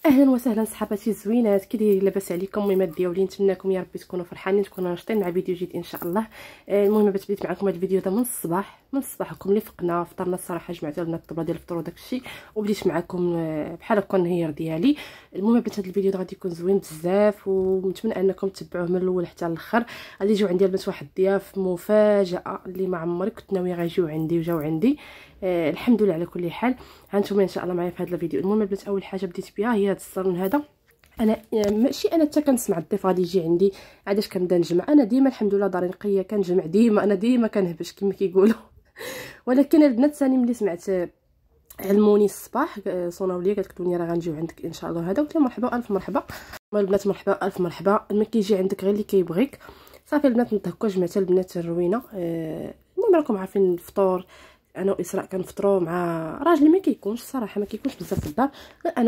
اهلا وسهلا صحباتي الزوينات، كي دايرين؟ لاباس عليكم؟ المهم ديالي نتمنىكم يا ربي تكونوا فرحانين، تكونوا ناشطين مع فيديو جديد ان شاء الله. المهم بديت معكم هذا الفيديو هذا من الصباحكم اللي فقنا فطرنا الصراحه، جمعت لنا الطبله ديال الفطور وداك الشيء، وبديت معكم بحال هكا النهار ديالي. المهم بنات هذا الفيديو غادي يكون زوين بزاف، ونتمنى انكم تتبعوه من الاول حتى الاخر. غادي يجيو عندي البنات واحد الضياف مفاجاه اللي ما عمري كنت ناويه غيجيو عندي وجاو عندي. الحمد لله على كل حال. هانتوما ان شاء الله معايا في هذا الفيديو. المهم البنات اول حاجه بديت بها هي هذا الصالون هذا. انا ماشي انا حتى كنسمع الضيف غادي يجي عندي عاداش كنبدا نجمع، انا ديما الحمد لله داري نقيه كنجمع ديما، انا ديما كنهبش كما كيقولوا. ولكن البنات ثاني ملي سمعت علموني الصباح صوناو ليا قالت لي راه غنجيو عندك ان شاء الله هذا، قلت لهم مرحبا الف مرحبا. البنات مرحبا الف مرحبا، ما كيجي عندك غير اللي كيبغيك. صافي البنات نضحكوا، جمعت البنات الروينه. المهم راكم عارفين الفطور، انا واسراء كنفطروا مع راجلي، ما كيكونش الصراحه ما كيكونش بزاف في الدار، انا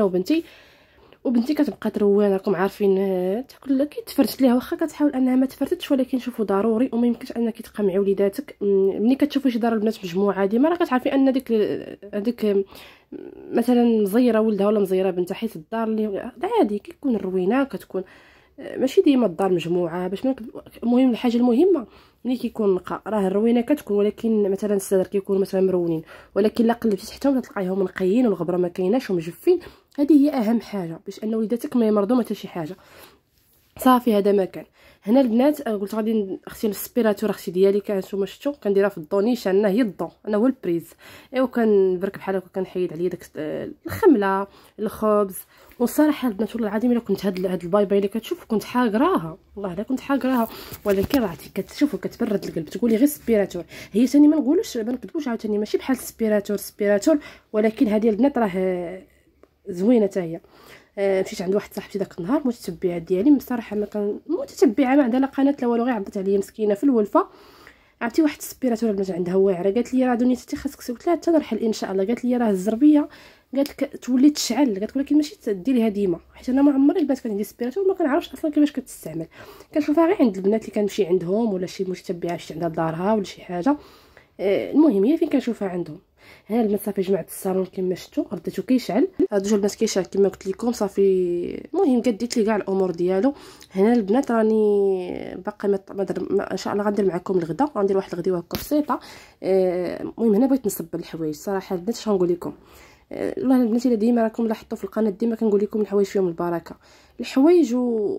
وبنتي كتبقى تروان. راكم عارفين تاكل كي تفرت ليها، واخا كتحاول انها ما تفرتش ولكن شوفوا ضروري، وما يمكنش انك تبقى مع وليداتك. ملي كتشوفوا شي دار البنات مجموعه ديما راه كتعرفي ان هذيك مثلا مزيره ولدها ولا مزيره بنتها، حيت الدار اللي عادي كيكون الروينه كتكون ماشي ديما الدار مجموعه باش المهم الحاجه المهمه ملي كيكون نقا راه الروينه كتكون، ولكن مثلا الصدر كيكونوا مثلا مرونين، ولكن لا قلبتي تحتهم تلقايهم نقيين والغبره ما كايناش ومجفين. هذه هي اهم حاجه باش ان وليداتك ما يمرضوا حتى شي حاجه. صافي هذا ما كان. هنا البنات قلت غادي اغسل السبيراتور اختي ديالي، كانتوما شفتوا كنديرها في الضونيش، انا هي الضو انا هو البريز، ايوا كنبرك بحال هكا كنحيد عليا داك الخمله الخبز. والصراحه البنات والله العظيم الا كنت هاد البايباي اللي كتشوف كنت حاقراها، والله الا كنت حاقراها، ولكن راه كتشوفوا كتبرد القلب. تقولي غير سبيراتور، هي ثاني ما نقولوش ما نكذبوش عاوتاني ماشي بحال سبيراتور، ولكن هذه البنات راه زوينه حتى هي. مشيت عند واحد صاحبتي داك النهار متتبعه ديالي، بصراحه ما كان متتبعه ما عندها لا قناه لا والو، غير عضت عليا مسكينه في الولفه. عرفتي واحد السبيراتور البنات عندها واعره، قالت لي راه دنيا حتى خاصك، قلت لها حتى نرحل ان شاء الله. قالت لي راه الزربيه قالت لك تولي تشعل، قالت لك ولكن ماشي ديريها ديما، حيت انا ما عمري البنات كان عندي سبيراتور ما كنعرفش اصلا كيفاش كتستعمل. كنشوفها غير عند البنات اللي كنمشي عندهم ولا شي متتبعه شي عندها دارها ولا شي حاجه. المهم هي فين كنشوفها عندهم. ها البنات صافي جمعت الصالون كما شفتوا، رديتو كيشعل، هادو البنات كيشعل كما قلت لكم. صافي المهم قديت لي كاع الامور ديالو. هنا البنات راني باقي ما ان شاء الله غندير معكم الغدا، غندير واحد الغديوه هكا بسيطه. المهم هنا بغيت نصب الحوايج صراحه البنات، اش غنقول لكم. والله البنات الا ديما راكم لاحظتوا في القناه ديما كنقول لكم الحوايج فيهم البركه، الحوايج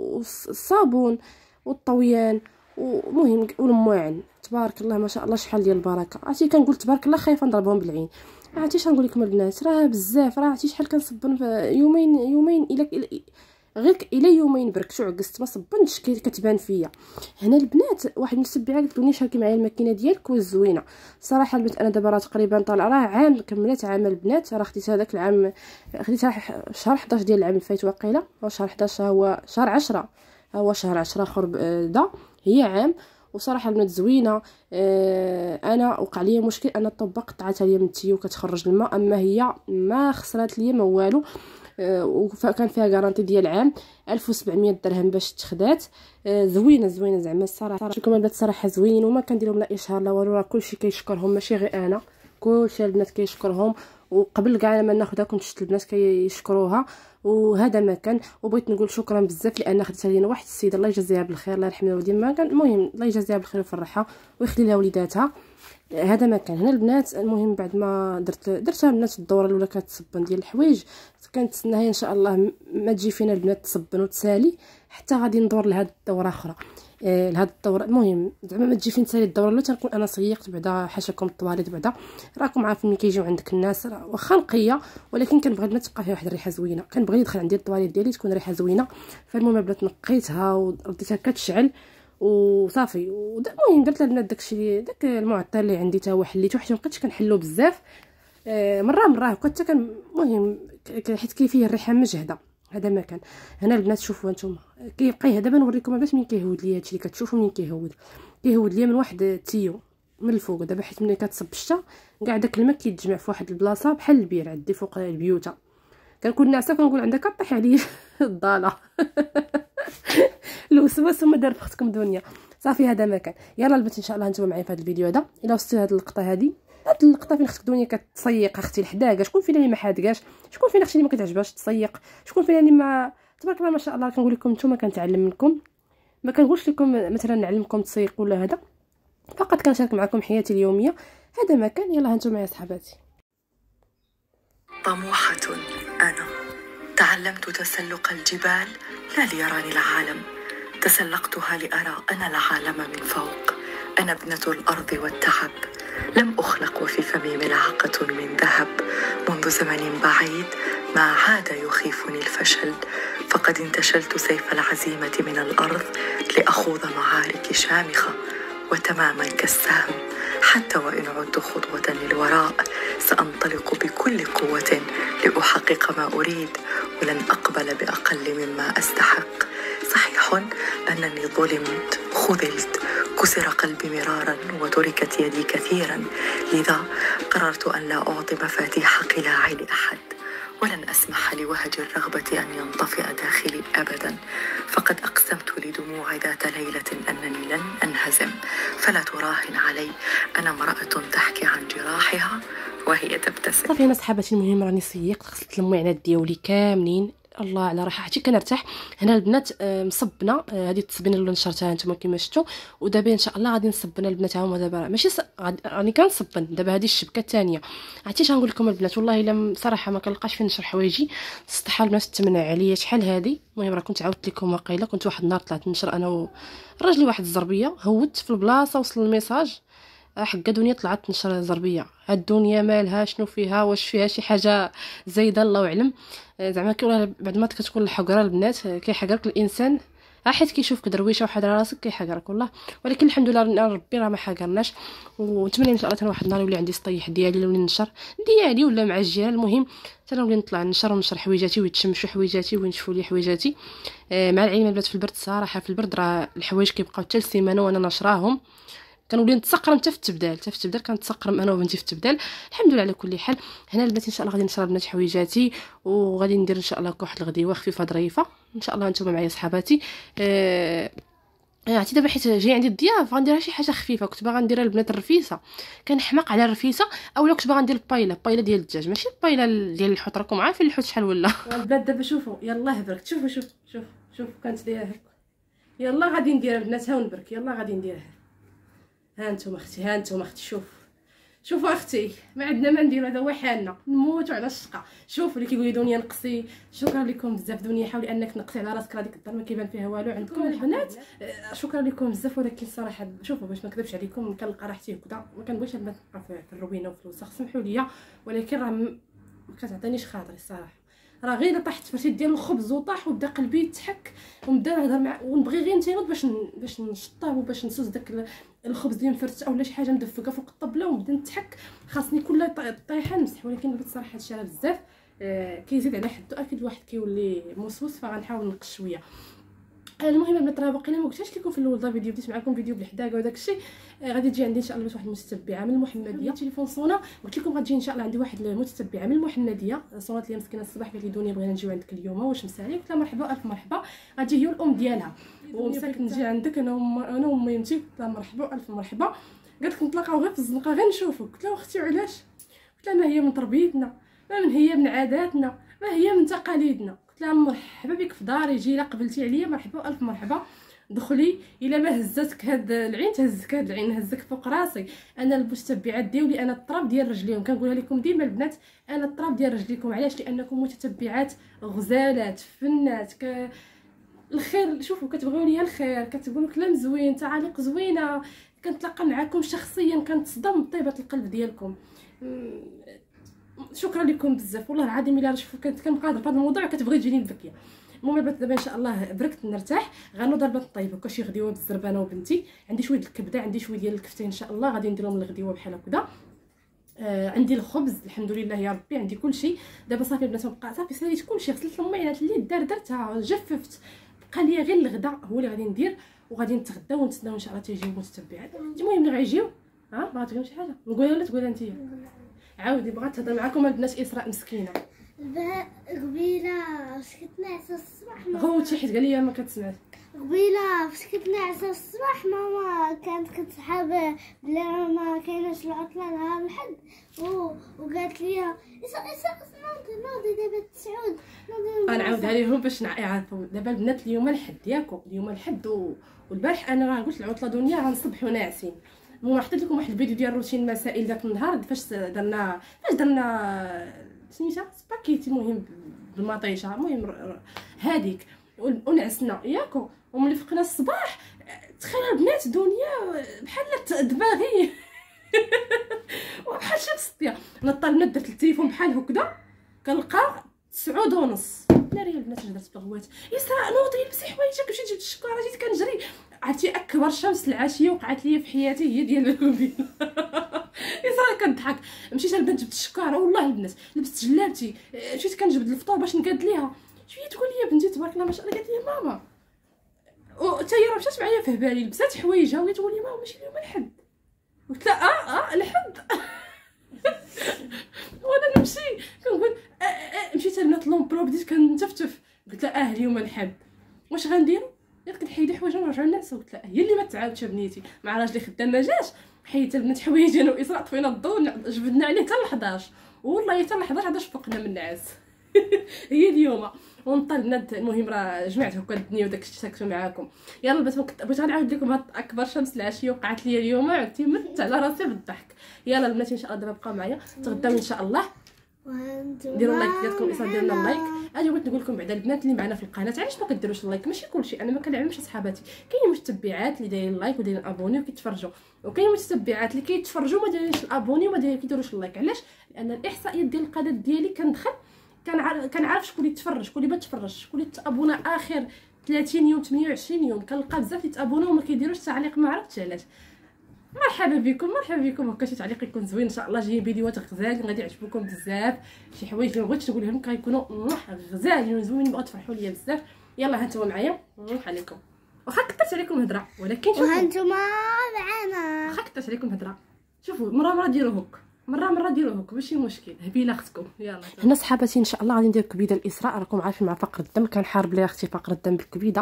والصابون والطويان ومهم والمواعن تبارك الله ما شاء الله شحال ديال البركه. عرفتي كنقول تبارك الله خايفه نضربهم بالعين. عرفتي شنو نقول لكم البنات، راه بزاف، راه عرفتي شحال كنصبن في يومين الى غير الى يومين برك عكست ما صبنتش كتبان فيا. هنا البنات واحد من السبعه قالت لي شاركي معايا الماكينه ديالك والزوينه. صراحه البنات انا دابا راه تقريبا طالعه راه عام كملت عام البنات، راه خديت هذاك العام خديتها شهر 11 ديال العام الفايت واقيلا، شهر 11 هو شهر 10 هو شهر 10 خرب دا هي عام. وصراحه البنات زوينه. انا وقع لي مشكل انا الطبه قطعتها ليا من التيو كتخرج الماء، اما هي ما خسرات ليا ما والو. وكان فيها غارانتي ديال عام 1700 درهم باش تخدات. زوينه زعما الصراحه شكون البنات صراحه زوين، وما كنديرهم لا اشهار لا والو، راه كلشي كيشكرهم ماشي غير انا، كلشي البنات كيشكرهم. وقبل كاع ما ناخذها كنت شفت البنات كيشكروها، وهذا ما كان. وبغيت نقول شكرا بزاف لان خدتها لينا واحد السيده الله يجازيها بالخير، الله يرحم والديها ما كان. المهم الله يجازيها بالخير ويفرحها ويخلي لها وليداتها. هذا ما كان. هنا البنات المهم بعد ما درتها البنات الدوره الاولى كتصبن ديال الحوايج، كنتسناها ان شاء الله ما تجي فينا البنات تصبن وتسالي حتى غادي ندور لهاد الدوره اخرى. لهاد الدوره المهم زعما ما تجي فين تسالي الدوره الاولى تنكون انا سيقت بعدا حاشاكم الطواليت بعدا. راكم عارفين ملي كيجيو عندك الناس واخا نقيه، ولكن كنبغي البنات تبقى فيها واحد الريحه زوينه، كنبغي يدخل عندي الطواليت ديالي تكون ريحه زوينه. فالمهم البنات نقيتها ورديتها كتشعل وصافي. المهم درت للبنات داكشي داك المعطر اللي عندي تا هو حليته حيت مابقيتش كنحلو بزاف. مره هكا حتى كان المهم حيت كيفيه الريحه مجهده. هذا ما كان. هنا البنات شوفوا هانتوما كيبقى دابا نوريكم البنات منين كيهود ليا هادشي اللي كتشوفوا منين كيهود ليا من واحد التيو من الفوق. دابا حيت ملي كتصب الشتا كاع داك الماء كيتجمع في واحد البلاصه بحال البير عندي فوق البيوته، كنكون ناعسه كنقول عندها كطيح عليا الضاله. الوسواس وما دار بختكم دنيا. صافي هذا ما كان. يلا البنات ان شاء الله نتوما معايا في هذا الفيديو هذا. الا وصلتوا هذه اللقطه هذه هاد اللقطه فين خصك دنيا كتسيق اختي لحداك، شكون فينا اللي ما حادقاش، شكون فينا اختي اللي ما كتعجبهاش تسيق، شكون فينا اللي ما تبارك الله ما شاء الله. كنقول لكم نتوما كنتعلم منكم، ما كنقولش لكم مثلا نعلمكم تسيقوا ولا هذا، فقط كنشارك معكم حياتي اليوميه. هذا ما كان. يلا هانتوما يا صحباتي. طموحة أنا تعلمت تسلق الجبال لا ليراني العالم، تسلقتها لأرى أنا العالم من فوق. أنا ابنة الأرض والتعب، لم أخلق وفي فمي ملعقة من ذهب. منذ زمن بعيد ما عاد يخيفني الفشل، فقد انتشلت سيف العزيمة من الأرض لأخوض معارك شامخة وتماما كالسهم. حتى وإن عدت خطوة للوراء سأنطلق بكل قوة لأحقق ما أريد، ولن أقبل بأقل مما أستحق. صحيح أنني ظلمت، خذلت، كسر قلبي مرارا وتركت يدي كثيرا، لذا قررت أن لا أعطي مفاتيح قلاعي لأحد، ولن أسمح لوهج الرغبة أن ينطفئ داخلي أبدا. فقد أقسمت لدموع ذات ليلة أنني لن أنهزم، فلا تراهن علي. أنا امرأة تحكي عن جراحها وهي تبتسم. صافي انا صحاباتي المهم راني سيقت، غسلت الموينات ديالي كاملين، الله على راحتي كنرتاح. هنا البنات مصبنا هذه التصبينه اللي نشرتها نتوما كما شفتوا، ودابا ان شاء الله غادي نصبنا البنات هما دابا ماشي راني كنصبن دابا هذه الشبكه الثانيه. عرفتي اش غنقول لكم البنات، والله الا بصراحه ما كنلقاش فين نشر حوايجي، السطحه البنات تمنع عليا شحال هذه. المهم راه كنت عاودت لكم واقيلا، كنت واحد النهار طلعت نشر انا وراجلي واحد الزربيه، هودت في البلاصه وصل الميساج حقا دنيا طلعت تنشر زربيه. هاد الدنيا مالها شنو فيها، واش فيها شي حاجه زايده الله اعلم. زعما كي بعد ما كتكون الحقره البنات كيحقرك الانسان، حيت كيشوفك درويشه وحاد على راسك كيحقرك والله. ولكن الحمد لله ربي راه ما حقرناش، ونتمنى ان شاء الله واحد النهار يولي عندي سطيح ديالي نولي نشر ديالي ولا مع الجيران. المهم حتى نولي نطلع نشر حويجاتي ويتشمشوا حويجاتي وينشفوا لي حويجاتي. مع العلم البنات في البرد صراحه في البرد راه الحوايج كيبقاو حتى السيمانه وانا نشراهم، كنولي نتسقرم حتى في التبدال كنتسقرم انا وبنتي في التبدال. الحمد لله على كل حال. هنا البنات ان شاء الله غادي نشرب البنات حويجاتي، وغادي ندير ان شاء الله واحد الغديوه خفيفه ظريفه ان شاء الله. نتوما معايا صحاباتي. عرفتي دابا حيت جاي عندي الضياف غنديرها شي حاجه خفيفه. كنت باغا نديرها البنات الرفيسه، كنحماق على الرفيسه، اولا كنت باغا ندير البايله ديال الدجاج ماشي البايله ديال الحوت. راكم عارفين الحوت شحال ولا البنات دابا شوفوا يلاه برك شوفوا شوف كانت دايره يلا غادي نديرها البنات ها ونبرك يلا غادي نديرها. ها انتم اختي شوفوا اختي ما عندنا ما نديرو، هذا هو حالنا نموتوا على الشقه. شوفوا اللي كيقول لي دنيا نقصي، شكرا لكم بزاف دنيا، حاولي انك تنقصي على راسك، راه ديك الدار ما كيبان فيها والو عندكم البنات. شكرا لكم بزاف. ولكن صراحه شوفوا باش ما نكذبش عليكم كنلقى راحتي هكذا، ما كنبغيش البنات نبقى في الروينه وفي الوسخ، سمحوا لي، ولكن راه ما كتعطينيش خاطري الصراحه. راه غير طاحت فرشيت ديال الخبز وطاح وبدا قلبي يتحك ونبدا نهضر مع ونبغي غير نتينوض باش نشطه وباش نسوز داك الخبز اللي مفرت اولا شي حاجه مدفقه فوق الطبله ونبدا نتحك، خاصني كل طيحه نمسح. ولكن بصراحه هادشي راه بزاف كيزيد على حدو، اكيد الواحد كيولي موسوس، فغنحاول نقص شويه. المهم البنات راه باقي ما قلتهاش لكم في الاول، فيديو بديت معكم فيديو بالحداقه وداك الشيء. غادي تجي عندي ان شاء الله واحد المتتبعه من المحمديه تليفون صونه، قلت لكم غتجي ان شاء الله عندي واحد المتتبعه من المحمديه صونات لي مسكينه الصباح قالت لي دنيا بغينا نجيو عندك اليوم واش مسالي، قلت لها مرحبا الف مرحبا. غتجي هي الام ديالها ومساك نجي عندك انا وميمتي، قلت لها مرحبا الف مرحبا. قالت لك نتلاقاو غير في الزنقه غير نشوفك. قلت لها اختي علاش؟ قلت لها ما هي من تربيتنا، ما من هي من عاداتنا، ما هي من تقاليدنا. قلت لها مرحبا بك في داري، جي لا قبلتي عليا مرحبا الف مرحبا، دخلي. الا ما هزتك هاد العين تهزك هاد العين، هزك فوق راسي. انا المتتبعات ديالي انا الطراب ديال رجليهم، كنقولها لكم ديما البنات انا الطراب ديال رجليكم. علاش؟ لانكم متتبعات غزالات فنات الخير. شوفوا كتبغيو ليا الخير، كتقولوا كلام زوين، تعاليق زوينه، كنتلاقى معكم شخصيا كنتصدم بطيبه القلب ديالكم. شكرا لكم بزاف والله العظيم. الا شوفوا كنبقى نهضر في هذا الموضوع كتبغي تجيني نبكي. المهم البنات دابا ان شاء الله بركت نرتاح، غنوض البنات طيبه كلشي غديوه بالزربه انا وبنتي. عندي شويه ديال الكبده، عندي شويه ديال الكفته ان شاء الله غادي نديرهم الغديوه بحال هكذا. عندي الخبز الحمد لله يا ربي، عندي كلشي. دابا صافي البنات بقى صافي ساليت كلشي، غسلت المينات اللي درتها جففت، بقى ليا غير الغدا هو اللي غادي ندير، وغادي نتغداو ونتسناو ان شاء الله تيجيو المتتبعات. المهم ملي غيجيو بغات تقول شي حاجه نقولها ولا تقولها انت؟ عاودي بغات تهضر معكم البنات. اسراء مسكينه قبيله سكتنا الصباح غوتي حيت قال لي ما كتسمعش. قبيله فاش كنت ناعسه الصباح ماما كانت كتسحب بلي راه ما كايناش العطله نهار الحد وقالت لي إسا نوضي دابا التسعود غنعاودها ليهم باش يعرفوا. دابا البنات اليوم الحد ياكو، اليوم الحد والبارح انا راه قلت العطله دنيا غنصبحوا ناعسين. المهم حطيت لكم واحد الفيديو ديال روتين مسائل داك النهار فاش درنا سميتها سباكيتي المهم بالمطيشه المهم هذيك ونعسنا ياكو. وملي فقنا الصباح تخيلوا البنات دنيا بحال دماغي وبحال شي سطيه. نطال البنات درت التليفون بحال هكذا كنلقى 9:30 ناري البنات درت بغوات يسرا نوضي لبسي حوايجك مشيت جبت الشكاره جيت كنجري. عرفتي اكبر شمس العشيه وقعت لي في حياتي هي ديال الكوبيل يسرا كنضحك. مشيت البنت جبت الشكاره والله البنات لبست جلابتي مشيت كنجبد الفطور باش نقاد ليها شويه تقول لي بنتي تبارك الله ما شاء الله. قالت لي ماما وتا هي راه مشات معايا في بالي لبسات حوايجها وهي تقول لي ماما ماشي اليوم الحد. قلت لها الحد وانا نمشي كنقول مشيت لبنات لومبرو بديت كنتفتف. قلت لها اليوم الحد واش غنديروا؟ قالت كنحيدي حوايجنا ونرجعوا نعسو. قلت لها هي اللي ما تعاودش بنيتي مع راجلي خدام ما جاش حيدت البنات حوايجي انا واسراء طفينا الضو جبدنا عليه حتى ل 11 والله حتى ل 11 فقنا من النعاس هي اليوم ونطل بنات. المهم راه جمعت هكا الدنيا وداك الشيء ساكتو معاكم. يلا البنات بغيت غنعاود لكم هاد اكبر شمس العشيه وقعت لي اليوم عرفتي مت على راسي بالضحك. يلا البنات ان شاء الله دابا بقاو معايا تغداو ان شاء الله. ديروا اللايك ديالكم اسا ديروا لنا اللايك. انا بغيت نقول لكم بعدا البنات اللي معنا في القناه علاش ما كديروش اللايك؟ ماشي كلشي انا ما كنعلمش صحاباتي. كاين متتبعات اللي دايرين اللايك ودايرين ابوني وكيتفرجوا وكاين متتبعات اللي كيتفرجوا ما دايرينش الابوني وما كيديروش اللايك. علاش؟ لان الاحصائيات ديال القناه ديالي كندخل كنعرف شكون اللي تفرج شكون اللي ما تفرجش شكون اللي تابونا اخر 30 يوم 28 يوم. كنلقى بزاف اللي تابوناو وما كيديروش تعليق ما عرفتش علاش. مرحبا بكم هكا شي تعليق يكون زوين ان شاء الله. جايين فيديوهات غزالين غادي يعجبوكم بزاف شي حوايج اللي بغيت نقول لهم غيكونوا غزالين وزوينين وغتفرحوا ليا بزاف. يلا ها نتوما معايا عليكم واخا كثرت عليكم الهضره ولكن شوفوا وها نتوما معانا واخا كثرت عليكم الهضره شوفوا مره ديروا هك مره ديروا هك ماشي مشكل هبيله اختكم. يلا هنا صحاباتي ان شاء الله غادي ندير كبيده الاسراء. راكم عارفين مع فقر الدم كنحارب ليها اختي فقر الدم بالكبيده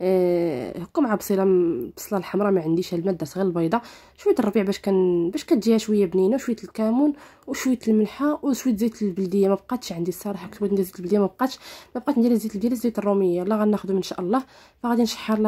هكا مع بصله الحمراء ما عنديش الماده غير البيضه شويه الربيع باش كتجيها شويه بنينه شويه الكمون وشويه الملحه وشويه زيت البلديه. ما بقاتش عندي الصراحه كنت بغيت ندير زيت البلديه ما بقات ندير زيت البلديه زيت الروميه. يلا غناخذهم ان شاء الله فغادي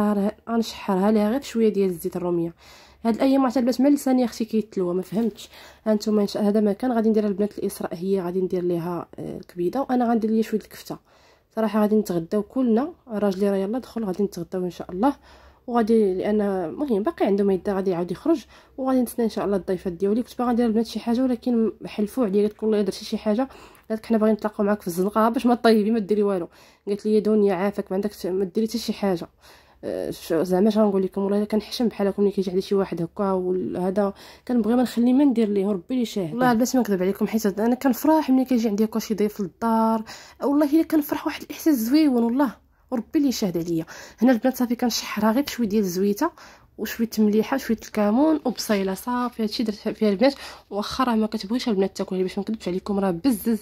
نشحرها لها غير بشويه ديال الزيت الروميه. هاد الايام معتبرات مع لساني اختي كيتلوى ما فهمتش. هانتوما هذا مكان غادي ندير البنات الاسراء هي غادي ندير ليها الكبيده وانا غندير ليا شويه الكفته. صراحه غادي نتغداو كلنا راجلي راه يلا دخل غادي نتغداو ان شاء الله وغادي لان المهم باقي عنده ما يدا غادي يعاود يخرج وغادي نتسنى ان شاء الله الضيفات ديالي. كنت باغا ندير البنات شي حاجه ولكن حلفوا عليا قالت والله درتي شي حاجه قالت حنا باغيين نتلاقاو معاك في الزنقه باش ما طيبي ما ديري والو. قالت لي دنيا عافاك ما عندك ما ديري حتى شي حاجه زعما شنو نقول لكم والله كنحشم بحالكم ملي كيجي عندي شي واحد هكا وهذا كنبغي ما نخلي ما ندير ليه ربي اللي شاهد. والله البنات ما نكذب عليكم حيت انا كنفرح ملي كيجي عندي هكا شي ضيف للدار والله الا كنفرح واحد الاحساس زويون والله وربي اللي شاهد عليا. هنا البنات صافي كنشحرها غير بشويه ديال الزويته وشويه مليحه وشويه الكمون وبصيله صافي هادشي درت فيها البنات. واخا راه ما كتبغيش البنات تاكلها باش ما نكذبش عليكم راه بزز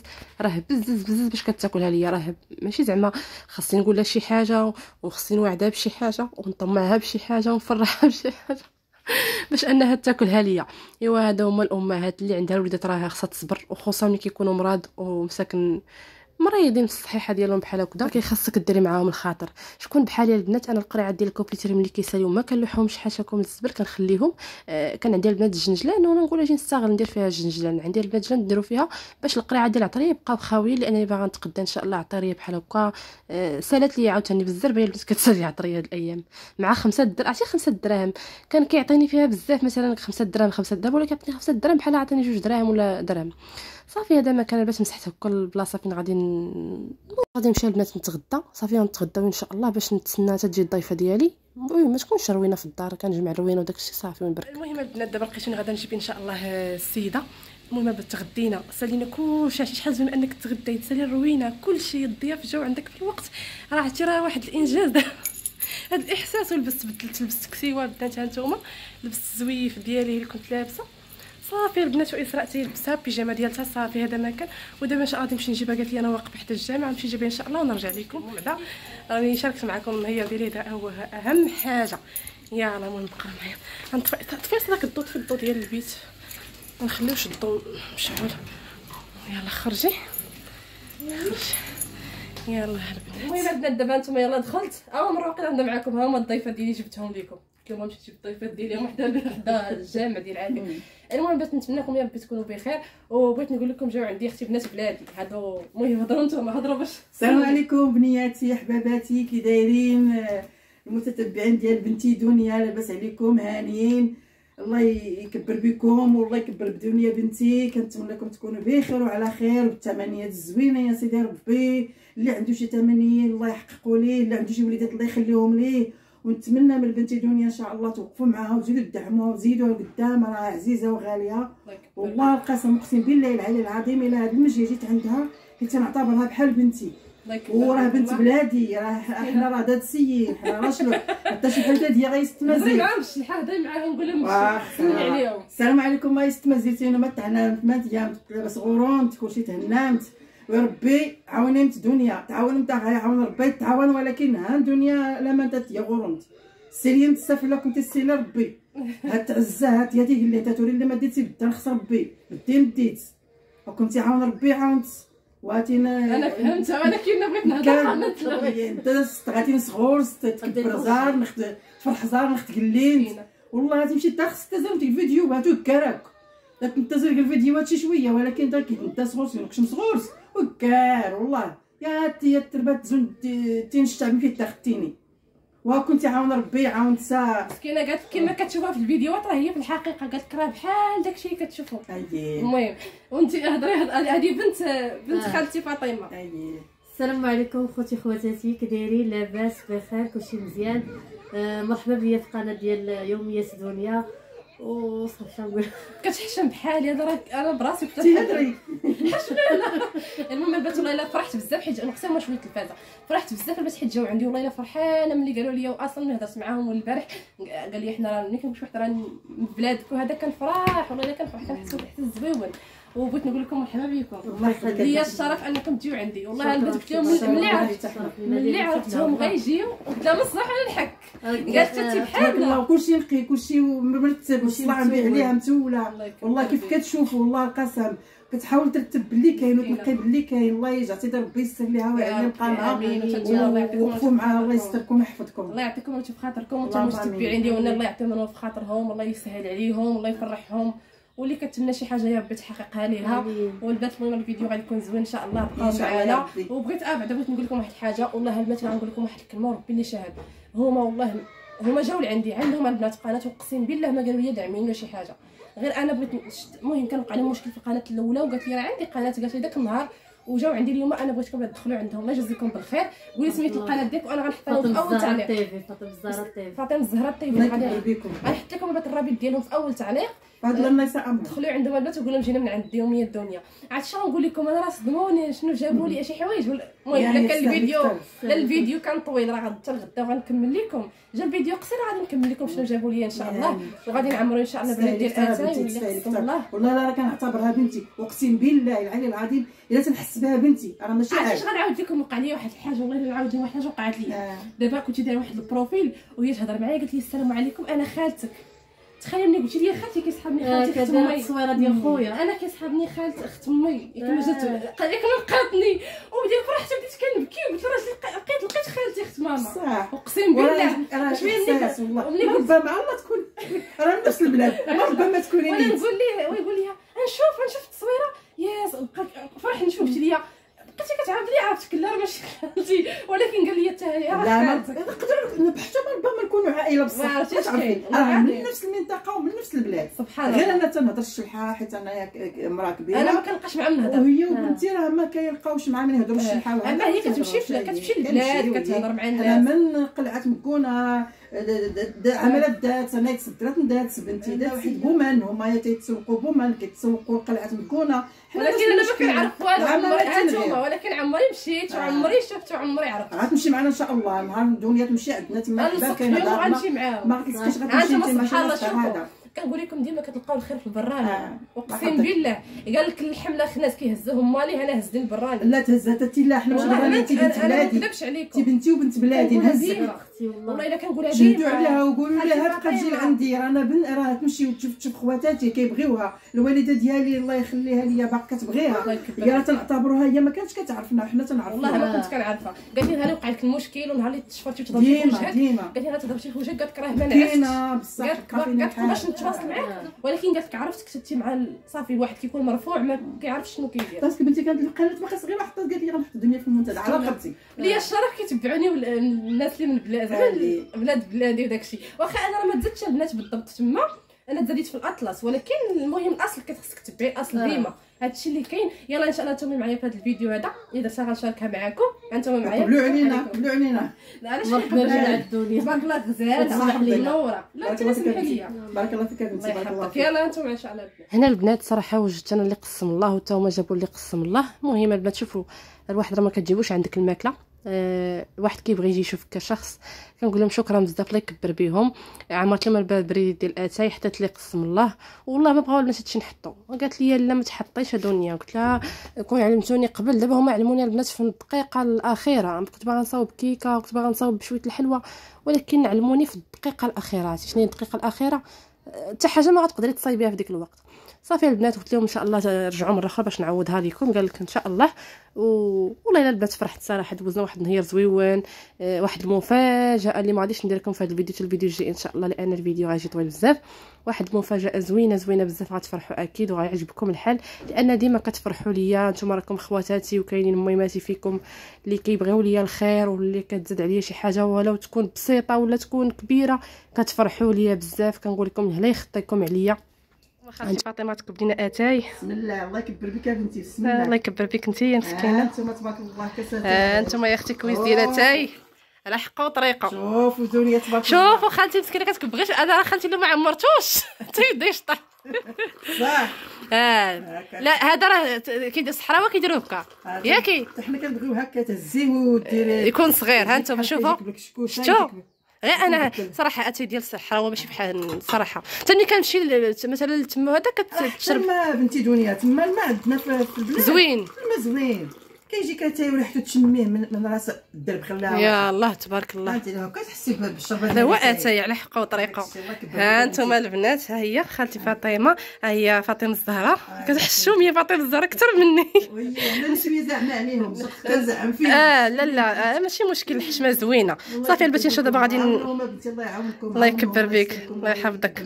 باش كتاكلها ليا راه ماشي زعما خاصني نقول لها شي حاجه وخاصني نوعدها بشي حاجه ونطمعها بشي حاجه ونفرحها بشي حاجه باش انها تاكلها ليا. ايوا هذا هما الامهات اللي عندها الوليدات راه خاصها تصبر وخصوصا ملي كيكونوا مراد ومساكن مريضين في الصحيحه ديالهم بحال هكذا كيخصك ديري معاهم الخاطر. شكون بحالي البنات انا القريعات ديال الكوبليتير ملي كيساليو ما كنلوحهمش حاشاكم الزبل كنخليهم كان عندي البنات الجنجلان وانا نقول اجي نستغل ندير فيها الجنجلان. عندي البنات الجنجلان نديرو فيها باش القريعه ديال العطريه يبقاو خاويين لانني باغا نتقدى ان شاء الله عطريه بحال هكا. سالات لي عاوتاني بزاف هي البنات كتسالي عطريه هاد الايام مع 5 دراهم عرفتي 5 دراهم كان كيعطيني فيها بزاف مثلا 5 دراهم 5 دراهم ولا كيعطيني 5 دراهم بحال عطاني 2 دراهم ولا درهم صافي. هذا مكان باش مسحت هكا البلاصه فين غادي نمشي البنات نتغدى صافي غنتغداو ان شاء الله باش نتسنى حتى تجي الضيفه ديالي ما تكونش روينه في الدار كنجمع روينه وداك الشيء صافي ونبرك. المهم البنات دابا لقيتوني غادا نجيب ان شاء الله السيده. المهم تغدينا سالينا كلشي شحال زوين انك تغدي تسالي الروينه كلشي الضياف جاو عندك في الوقت راه عرفتي راه واحد الانجاز هذا الاحساس. ولبست بدلت لبست كسيوه البنات هانتوما لبست الزويف ديالي اللي كنت لابسه صافي البنات واسراء تيلبسها البيجامه ديالها صافي هذا ما كان. ودابا ان شاء الله غادي نمشي نجيبها، قالت لي انا واقفه حتى الجامع نمشي نجيبها ان شاء الله ونرجع لكم. بعدا راني شاركت معكم هي ديالي هذا هو اهم حاجه. يلا المهم بقاو معايا. غنطفي داك الضوء في الضوء ديال البيت، ما نخليوش الضوء مشعول. يلا خرجي يلا البنات. المهم البنات دابا نتوما يلا دخلت مروقين عندنا معكم. ها هما الضيفات ديالي جبتهم لكم. اليوم مشيت جبت الضيفات ديالي حدا الجامع ديال عادي. المهم بغيت نتمنىكم يا ربي تكونوا بخير، وبغيت نقول لكم جاو عندي اختي بنات بلادي هادو. المهم هضروا نتوما هضروا باش. السلام عليكم بنياتي حباباتي، كي دايرين المتتبعين ديال بنتي دنيا؟ لاباس عليكم؟ هانيين؟ الله يكبر بكم والله يكبر بدنيا بنتي. كنتمنى لكم تكونوا بخير وعلى خير بالتمنيات الزوينه يا سيدي ربي. اللي عنده شي تمنيه الله يحققوا ليه، اللي عنده شي وليدات الله يخليهم ليه. ونتمنى من بنتي دنيا ان شاء الله توقفوا معاها وتزيدوا تدعموها وتزيدوها لقدام، راه عزيزه وغاليه والله القسم اقسم بالله العلي العظيم. الى هذا المجي جيت عندها حيت نعتبرها بحال بنتي، وراه بنت بلادي. راه حنا راه داد السيد، حنا راه شنو حتى شي حاجه هي غيستمزج معاهم الشحال هضري معاهم نقول لهم سمي عليهم. السلام عليكم. ما يستمزجتينا ما تعنامت ما تيامت لاباس غورونت كلشي تهنامت. وربي عاونت دنيا تعاون نتا غيعاون ربي تعاون، ولكن ها دنيا لا ما تات يا غورونت سيريم تسافر لكم تسيل ربي. هاد تعزه هاد يدي اللي تاتوري اللي ما ديتي بدل خص ربي بدي مديت وكنتي عاون ربي عاونت واتينا. انا فهمت ولكن بغيت نهضر انت غادي صغور تكبر زار نخد تفرح زار نخد قلين والله غادي تمشي تا خص تزرم ديك الفيديو هاتو كراك داك نتزر الفيديوهات شي شويه، ولكن داك انت صغور نقش صغور وكار والله يا تي التربات زون تنشتعب فيه تاختيني وكنتي عاون ربي عاون سا مسكينه. قالت كما كتشوفها في الفيديوهات راه هي في الحقيقه قالت لك راه بحال داكشي اللي كتشوفوا. المهم وانت هضري هذه بنت خالتي فاطمه. السلام عليكم خوتي خواتاتي، كي دايرين؟ لاباس بخير كلشي مزيان. مرحبا بيا في القناه ديال يوميات دنيا. وصافي نقول كتحشم بحالي هذا راه انا براسي كنت تهضري حشمانه. المهم البنات والله الا فرحت بزاف حيت نقسم ما شويه التلفازه. فرحت بزاف البنات حيت جاو عندي والله الا فرحانه ملي قالوا لي. واصلا ملي هضرت معاهم البارح قال لي حنا راه ملي كنمشيو حتى راه من بلادك وهذا كنفرح والله الا كنفرح كنحسوا بحال الزويون. وبغيت نقول لكم مرحبا بكم، ليا الشرف انكم تجيو عندي. والله البنات قلت لهم ملي عرفتهم غيجيو قلت لهم الصح ولا الحك. قالت انت بحالنا كلشي نقي كلشي مرتب والصلاة نبيع عليها متوله والله كيف كتشوفوا والله القسم. كتحاول ترتب باللي كاين وتنقي باللي كاين. الله يجعل سيدي ربي يسر ليها ويعلي مقامها ووقفوا معاها الله يستركم ويحفظكم. الله يعطيكم الف خاطركم وانتم متتبعين ديالنا الله يعطيهم في خاطرهم الله يسهل عليهم الله يفرحهم. واللي كتمنى شي حاجه يا ربي تحققها ليها. والبنات المهم الفيديو غادي يكون زوين ان شاء الله بقاو معنا. وبغيت بعدا بغيت نقول لكم واحد الحاجه والله البنات غنقول لكم واحد الكلمه وربي اللي شاهد. هما والله هما جاو لعندي عندهم البنات قناه وقسم بالله ما قالوا لي دعميني ولا شي حاجه غير انا بغيت. المهم كان وقع لي مشكل في القناه الاولى وقالت لي راه عندي قناه. قالت لي داك النهار وجاو عندي اليوم انا بغيتكم تدخلوا عندهم الله يجزيكم بالخير. قولي سميت القناه ديالك وانا غنحط لهم في اول تعليق. فاطمه الزهراء الطيبي غنحط لكم البنات الرابط ديالهم في اول تعليق. هاد الله يسامحهم دخلوا عندهم البنات وقول لهم جينا من عند يوميات الدنيا. عاد شنو نقول لكم انا راه صدموني شنو جابوا لي شي حوايج. المهم الا كان الفيديو لا الفيديو كان طويل راه حتى الغدا وغنكمل لكم. جا الفيديو قصير غادي نكمل لكم شنو جابوا لي ان شاء الله. وغادي نعمروا ان شاء الله بنات ديال اتاي واللي خصكم الله. والله لا كنعتبرها بنتي اقسم بالله العلي العظيم. الا تنحس بها بنتي راه ماشي علاش غنعاود لكم. وقع لي واحد الحاجه والله الا نعاود واحد الحاجه وقعت لي دابا. كنت دايره واحد البروفيل وهي تهضر معايا قالت لي السلام عليكم انا خالتك. تخيل ملي قلتي لي خالتي كيسحبني خالتي اخت امي التصويره ديال خويا انا كيسحبني خالتي اخت امي كما جات لقاتني وبديت فرحت وبديت كنبكي وقلت لها لقيت خالتي اخت ماما. اقسم بالله راه شويه والله ربما الله تكون راه نفس البلاد ربما تكوني وانا نقول ليه ويقول لي نشوف التصويره ياس فرح نشوف ليا بقيتي كتعاود لي عرفتك لا راه ماشي خالتي ولكن قال لي حتى هي راه نقدروا حتى ربما نكونوا عائله بصح كتعرفي راه من نفس المنطقه ومن نفس البلاد. سبحان الله غير انا تنهضر الشلحه حيت انا امراه كبيره انا ما كنلقاش مع من نهضر وهي وبنتي راه ما كيلقاوش مع من يهضروا الشلحه. اما هي كتمشي للبلاد كتهضر مع الناس. انا من قلعه مكونه عملات دات انا تصدرات دات بنتي دات واحد بومان هما تيتسوقوا بومان كيتسوقوا قلعه مكونه. ولكن انا ما كنعرف والو ولكن عمري مشيت وعمري شفت وعمري عرفت. غتمشي معنا ان شاء الله نهار الدنيا تمشي عندنا تما حدا كاينه دار غنمشي معاهم ما غتلقاش غتمشي انت سبحان الله. شوفوا كنقول لكم ديما كتلقاو الخير في البراني. اقسم بالله قال لك الحمله الناس كيهزوهم مالي، انا هزني البراني. لا تهزها حتى لا، حنا واش بغينا انت بنت انا ما بلادي، نكذبش عليكم، انت بنتي وبنت بلادي نهزك اختي والله الا كنقولها شدوا ديما عليها وقولوا لها تبقى تجي لعندي، رانا راه تمشي وتشوف خواتاتي كيبغيوها، الوالده ديالي الله يخليها ليا باقا كتبغيها، هي تنعتبروها هي ما كانتش كتعرفنا وحنا تنعرفوها. والله ما كنت كنعرفها. قالت لي نهار وقع لك المشكل ونهار اللي تشفرتي وتضربتي في وجهك، ديما قالت لي نهار تضربتي في وجهك قالت لك راه ما كاينه نعستش، بصح قالت لك باش نتواصل معاك، ولكن قالت لك عرفت كتبتي مع صافي الواحد كيكون مرفوع ما كيعرفش شنو كيدير. باسكو بنتي كانت القناه باقا صغيره حطات قالت لي غنحط الدنيا في المنتدى على رقبتي. ليا الشرف كيتبعوني الناس اللي من بلاد بلاد بلادي وداكشي، واخا انا راه ما تزدتش البنات بالضبط تما، انا تزاديت في الاطلس، ولكن المهم الاصل كتخصك تبعي الاصل ديما، هادشي اللي كاين. يلا ان شاء الله نتوما معايا في هذا الفيديو هذا، الا درتها غنشاركها معكم، انتما معايا قبلوا علينا قبلوا علينا. لا علاش مرحبا بنا الدنيا، تبارك الله غزال تسمح لي. منوره. لا انت تسمحي لي، بارك الله فيك بنتي، بارك الله فيك. يلا انتم ان شاء الله البنات. هنا البنات صراحه وجدت انا اللي قسم الله وتا هما جابوا اللي قسم الله. المهم البنات شوفوا الواحد راه ما كتجيبوش عندك الماكله، الواحد كيبغي يجي يشوف كشخص، كنقول لهم شكرا بزاف الله يكبر بهم. عمرت لهم الباب بريد ديال اتاي حتى اللي قسم الله، والله ما بغاو البنات هادشي نحطو، قالت لي لا ما تحطيش دنيا، قلت لها كون علمتوني قبل دابا هما علموني البنات في الدقيقه الاخيره، كنت باغا نصاوب كيكه وكنت باغا نصاوب بشويه الحلوه، ولكن علموني في الدقيقه الاخيره. شنو هي الدقيقه الاخيره؟ حتى حاجه ما غتقدري تصايبيها في ديك الوقت. صافي البنات قلت لهم ان شاء الله رجعوا مره اخرى باش نعوضها لكم، قال لك ان شاء الله. والله الا البنات فرحت صراحه، دوزنا واحد النهار زويون، واحد المفاجاه اللي ما غاديش ندير لكم في هذا الفيديو، الفيديو الجاي ان شاء الله لان الفيديو غيجي طويل بزاف. واحد المفاجاه زوينه بزاف، غتفرحوا اكيد وغيعجبكم الحال، لان ديما كتفرحوا ليا نتوما، راكم خواتاتي وكاينين ميماتي فيكم اللي كيبغيو ليا الخير، واللي كتزاد عليا شي حاجه ولو تكون بسيطه ولا تكون كبيره كتفرحوا ليا بزاف. كنقول لكم الله يخطيكم عليا. خالتي فاطمه تكبدينا اتاي. بسم الله الله يكبر بك بنتي، بسم الله الله يكبر بك انت يا مسكينه. انتم تبارك الله كساتي. انتما يا اختي كويس ديال اتاي على حقه وطريقه. شوفوا دنيا تبارك الله. شوفوا خالتي مسكينه كتكبغيش، انا خالتي لو ما عمرتوش تيبدا يشطح. صح. لا هذا راه كيدير الصحراوه كيديروه هكا ياكي، حنا كنبغيو هكا تهزيه وديريه يكون صغير. ها انتم شوفوا شفتوا، غير انا صراحه اتاي ديال الصحراوه ماشي بحال صراحه. حتى ملي كنمشي مثلا تما هذا كتشرب تما بنتي دنيا، تما الماء عندنا في البلاد زوين، الماء زوين، كيجي كتاي وريحته تشميه من راس الدرب خلاها. يا الله تبارك الله، انت هكا تحسي بالشرب هذا هو اتاي على حقه وطريقه. ها انتم البنات، ها هي خالتي فاطمه، ها هي فاطمه الزهراء، كتحشوم هي فاطمه الزهراء اكثر مني. انا نسمي زعما عليهم كنزعم فيهم. لا ماشي مشكل، الحشمه زوينه. صافي البنات نشوف دابا غادي الله يعاونكم، الله يكبر بك، الله يحفظك.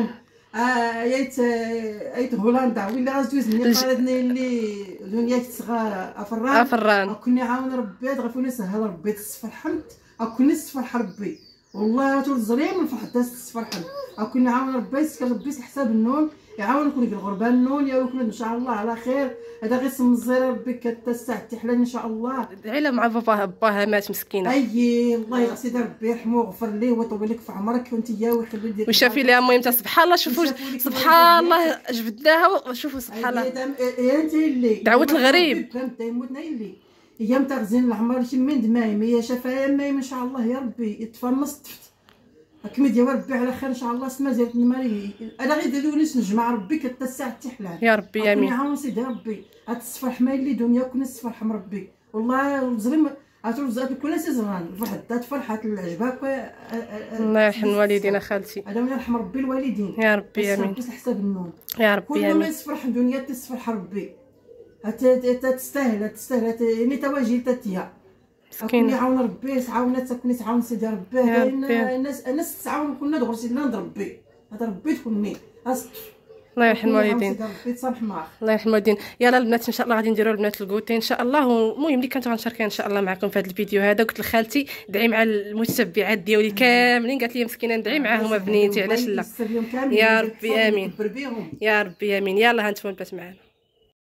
ايت هولندا ولا غتجوز مني قالتني اللي دنيا تصغى افران كوني عاون ربي غفوني سهل ربي تصفر حمد كوني تصفر ربي والله ترزري من فرحه تصفر حمد كوني عاون ربي يسكر ربي حساب النون يعاونكم في الغربه النون ياكم ان شاء الله على خير. هذا غير سم الزير ربي كتسع تحلال ان شاء الله. ادعي لها مع باها مات مسكينه. اي الله يغسل ربي يرحمه ويغفر ليه ويطول لك في عمرك وانت يا ويخلي لك وشافي لها. المهم سبحان الله، شوفوا سبحان الله جبدناها وشوفوا سبحان الله انت اللي دعوه الغريب فهمت يموتنا اللي هي متغزين العمر شي من دمايم هي شفايا مايم ان شاء الله يا ربي يتفنص طفت هكا ديال ربي على خير ان شاء الله. سما زيت المالي انا غير ديروا نيس نجمع ربي كتسع تحلال يا ربي امين. يعاون سيدي ربي هاد الصفر حمايل اللي دنيا كنا الصفر حم ربي والله زريم عترزق كل شيء زران فرحت فرحات العجبك. الله يرحم والدينا خالتي، هذا من يرحم ربي الوالدين يا ربي امين. بس حساب النوم يا ربي امين. كل ما يصفرح الدنيا تسفرح ربي تستاهل يعني تواجي تاتيا مسكينه. يعاون ربي تعاونات تكوني تعاون سيدي ربي. الناس تعاون كنا دغري سيدنا عند ربي هذا ربي تكوني الله يرحم الوالدين. الله يرحم الوالدين. يلا البنات ان شاء الله غادي نديروا البنات الكوتي ان شاء الله. والمهم اللي كنت غنشاركها ان شاء الله معكم في هذا الفيديو هذا. قلت لخالتي دعي مع المتتبعات ديالي كاملين، قالت لي مسكينه ندعي معاهم بنيتي علاش لا. يا ربي امين، يا ربي امين. يلا ها انتم البنات معانا.